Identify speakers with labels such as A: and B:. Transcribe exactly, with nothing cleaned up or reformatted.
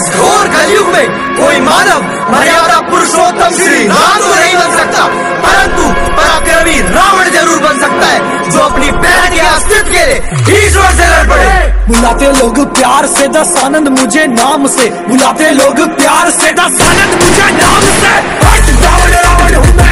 A: इस घोर कलयुग में कोई मानव मर्यादा पुरुषोत्तम श्री राम तो नहीं बन सकता, परंतु पराक्रमी रावण जरूर बन सकता है, जो अपनी बहन के अस्तित्व के लिए ईश्वर से लड़ पड़े।
B: बुलाते लोग प्यार से दस आनंद मुझे नाम से, बुलाते लोग प्यार से दस आनंद मुझे नाम से। हट रावण रावण हूँ मैं।